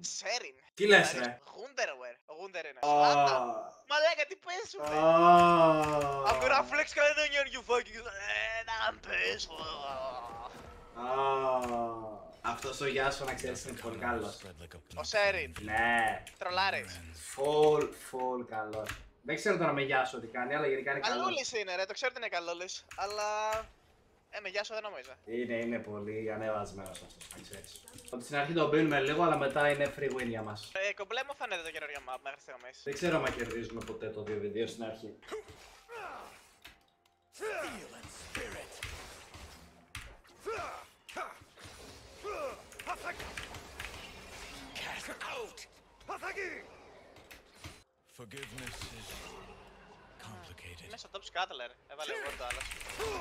Σέριν. Τι λες ρε? Γούντερ είναι. Σλάτα. Μαλάκα τι παίζουμε. Αμυρά flex κανέναν you fucking. Να παίζω. Αυτός ο Γιάσο να ξέρεις είναι πολύ καλός. Ο Σέριν. Ναι. Τρολάρες. Full καλός. Δεν ξέρω τώρα με Γιάσο τι κάνει, αλλά γενικά είναι καλός. Καλούλης είναι ρε, το ξέρω ότι είναι καλούλης. Αλλά... με Γιάσο δεν νομίζω. Είναι πολύ ανεβασμένος αυτός, να ξέρεις. Ότι στην αρχή τον πίνουμε λίγο, αλλά μετά είναι free win για μας. Κομπλέ μου φαίνεται το καινούριο map μέχρι στιγμής. Δεν ξέρω αν κερδίζουμε ποτέ το 2v2 στην αρχή. Είναι στο top scuttler, έβαλε ward το άλλος.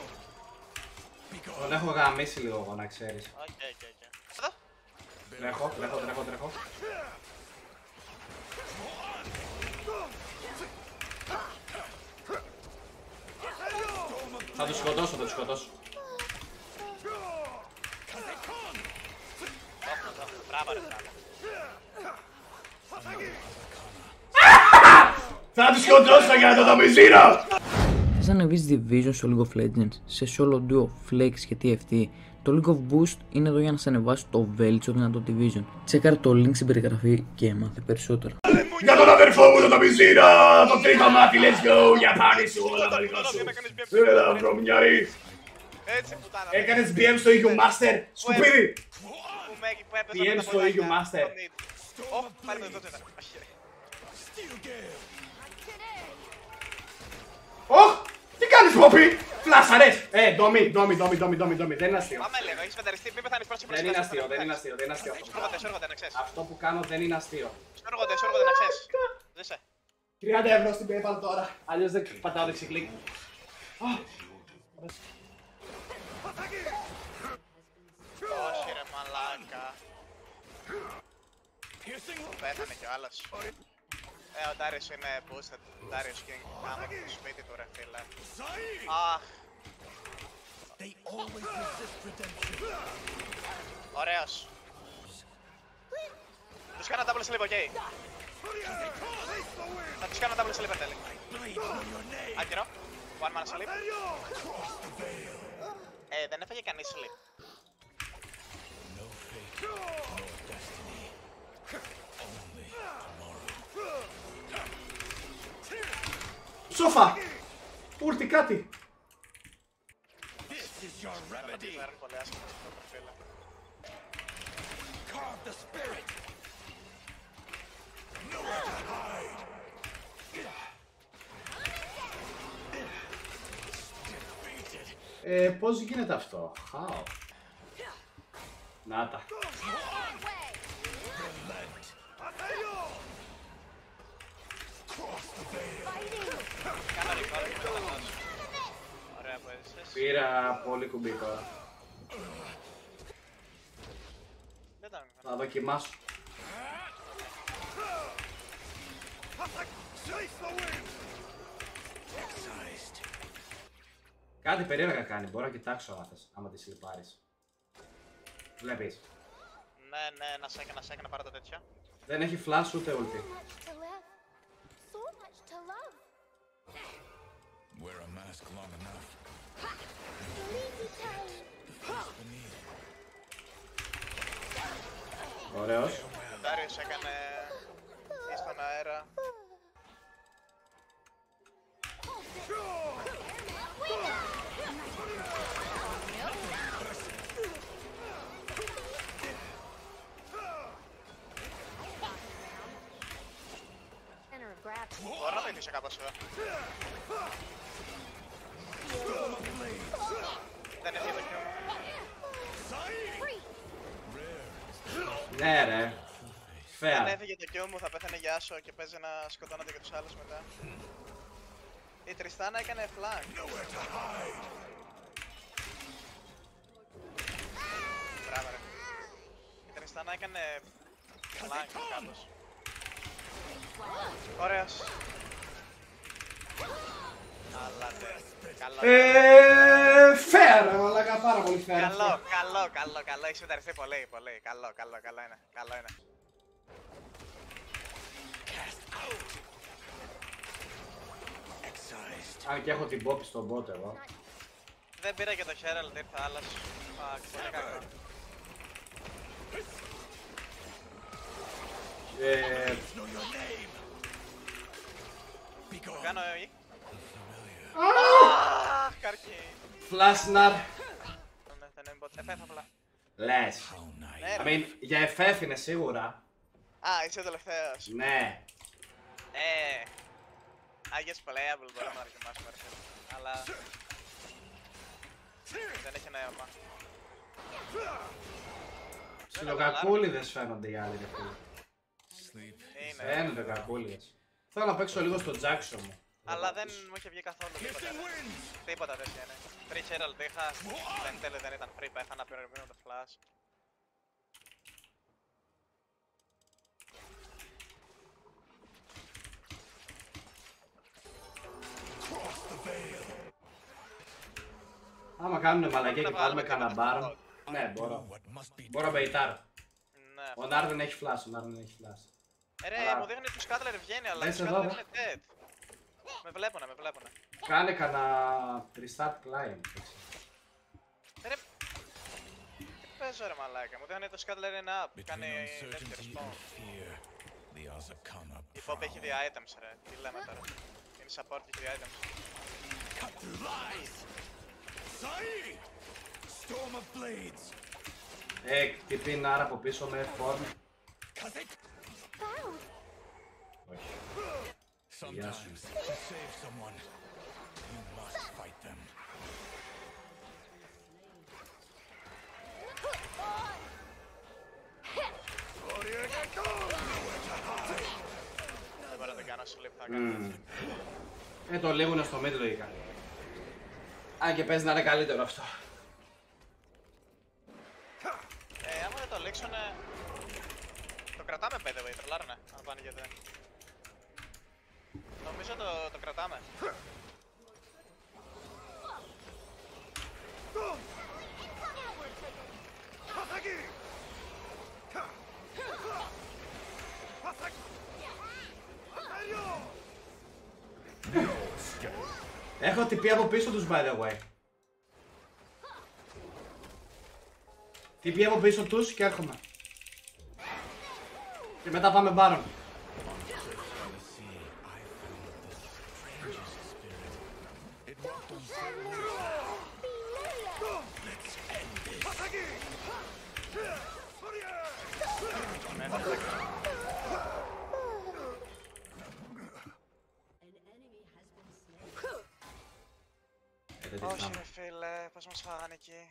Τον έχω γαμίσει λίγο εγώ, να ξέρεις. Οκ. Εδώ. Τρέχω. Θα τους σκοτώσω. Μπράβο ρε. Θα τους σκοτώσω για να το δομηζίνω! Θες να ανεβείς Division στο League of Legends, σε solo duo, flex και TFT, το League of Boost είναι εδώ για να σε ανεβάσει το βέλτιστο δυνατό Division. Τσέκαρε το link στην περιγραφή και μάθε περισσότερα. Για τον αδερφό μου τον δομηζίνα! Το τρίτο μάτι, let's go! Για πάλι σου όλα τα δικά σου! Έλα βρωμιάρη! Έτσι πουτάνα. Έκανες BM στο EU Master! Σκουπίδι! BM στο EU Master! Πάλι με το τότε ήταν. Ωχ! Τι κάνεις Πόπι! Φλάσαρες! Ντόμι, δεν είναι αστείο. Πάμε λίγο, έχεις μεταρριστεί, μην πεθάνεις πρώτος. Δεν είναι αστείο. Σώργονται να ξέρεις. Αυτό που κάνω δεν είναι αστείο. Σώργονται να ξέρεις. Ζήσε. 30 ευρώ στην PayPal τώρα. Αλλιώς δεν πατάω δεξικλικ. Όχι ρε μαλάκα. Πέθανε κι ο άλλος. Ο Darius είναι boosted. Darius King. Κάμε το σπίτι του ρε φίλε. Αχ. Ωραίος. Τους κάνω double sleep, οκ. Θα τους κάνω double sleep εν τέλει. Άκυρο. One man sleep. Δεν έφαγε κανείς sleep. Σόφα! Ούρτι κάτι! Πώς γίνεται αυτό? How? Να τα. Ωραία που έζησες. Πήρα πολύ κουμπί τώρα. Δεν ήταν. Θα δοκιμάσω. Κάτι περίεργα κάνει, μπορώ να κοιτάξω άμα τη λιπάρεις. Βλέπεις. Ναι, να σε έκανα πάρα τα τέτοια. Δεν έχει flash ούτε ulti. Ωραίος. Ο Darius έκανε στον αέρα. Μπορώ να βοηθήσω κάπως εδώ. Δεν έχει το κοινό. Ναι ρε. Δεν Fair. έφυγε το κοινό μου, θα πέθανε για άσο και παίζει να σκοτώνονται και τους άλλους μετά. Η Τριστάνα έκανε flank. Μπράβο ρε. Η Τριστάνα έκανε flank κάπως. Ωραίος. Καλό. Fair, αλλά πάρα πολύ fair. Καλό. Έχεις μεταρρυθεί πολύ. Καλό είναι. Αν και έχω την πόπη στον bot εγώ. Δεν πήρα και το Herald, ήρθα άλλας. Fuck, πολύ κακό. Το κάνω ή? Αχ, καρκί. Φλάσναρ. Δεν είναι bot, FF απλά. Λες. Ναι, I ρε. mean, για FF είναι σίγουρα. Α, είσαι ο τελευταίος. Ναι. I guess playable μπορούμε να δοκιμάσουμε, ρε φίλε. Αλλά... δεν έχει νόημα. Ψιλοκακούλιδες φαίνονται οι άλλοι, ρε φίλε. Είναι. Φαίνονται κακούλιδες. Θέλω να παίξω λίγο στο Jackson μου. Αλλά δεν μου είχε βγει καθόλου τίποτα. Τίποτα τέτοια είναι. Free Herald είχα, δεν τέλει δεν ήταν free, έχανα περιμένω το flash. Άμα κάνουν μαλακία και πάρουμε κανένα μπάρον. Ναι, μπορώ. Μπορώ να μπεϊτάρω. Ναι. Ο Νάρ δεν έχει flash, ο Νάρ δεν έχει flash. Ρε, μου δείχνει του Σκάτλερ βγαίνει, αλλά Είσαι του εδώ, Σκάτλερ είναι dead. Με βλέπουνε, με βλέπουνε. Κάνε κανένα restart client. Ρε, τι παίζω ρε μαλάκα, μου δείχνει το Σκάτλερ είναι up, κάνει δεύτερο spawn. Η Pop έχει 2 items ρε, τι λέμε τώρα. Είναι support, έχει 2 items. Χτυπεί Νάρ από πίσω με form. Όχι. Γεια σου. Δεν μπορώ να το κάνω slip, θα κάνω. Το λίγουνε στο mid λογικά. Αν και παίζει να είναι καλύτερο αυτό. Άμα δεν το λήξουνε... το κρατάμε by the way, τρελάρουνε, αν πάνε γιατί. Νομίζω το κρατάμε. Έχω τυπεί από πίσω τους by the way. Τυπεί από πίσω τους και έρχομαι. Και μετά πάμε μπάρον. Όχι ρε φίλε, πώς μας φάγανε εκεί.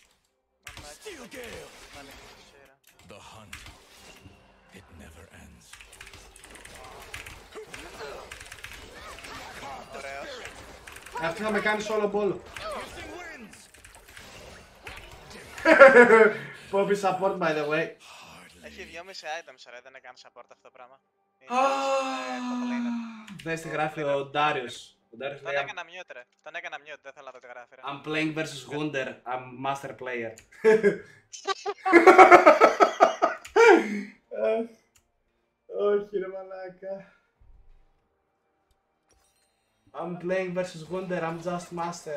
The hunt. It never ends. Ωραίος. Αυτή θα με κάνει όλο μπόλο. Poppy support by the way. Έχει 2,5 items ρε, δεν έκανε support αυτό το πράγμα. Δες τι γράφει ο Darius. Τον έκανα mute ρε, τον έκανα mute, δεν θέλω να δω τι γράφει ρε. I'm playing vs Wunder, I'm master player. Όχι ρε μαλάκα. I'm playing vs Wunder, I'm just master.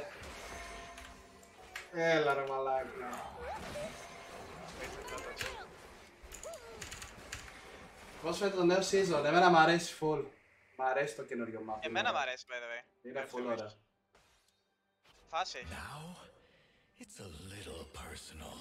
Έλα ρε μαλάκα. Πώς φαίνεται το νέο season, εμένα μ' αρέσει full. Μ' αρέσει το καινούριο map. Εμένα μ' αρέσει by the way. Είναι full ωραία. Φάση έχει. Now, it's a little personal.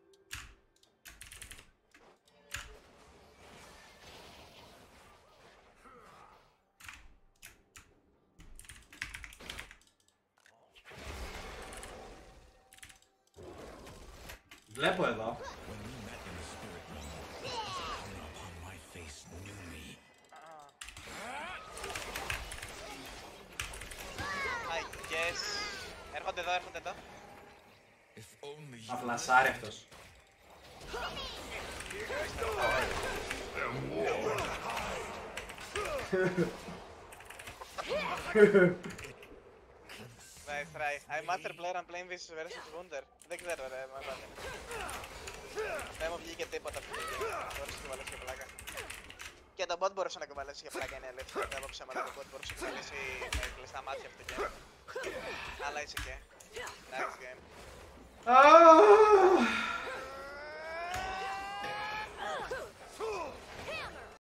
Βλέπω εδώ. When we met in the spirit realm, the color upon my face knew me. I guess. Έρχονται εδώ, έρχονται εδώ. If only Θα you φλασάρει αυτός. Nice try. I'm master player, I'm playing this versus Wunder. Δεν ξέρω ρε, δεν μου βγήκε τίποτα από το game. Μπορείς να κουβαλέσει για πλάκα. Και το bot μπορούσε να κουβαλέσει για πλάκα, είναι αλήθεια. Δεν έχω ψέματα, το bot μπορούσε να κουβαλέσει με κλειστά μάτια αυτό το game. Αλλά είσαι και. Εντάξει, game.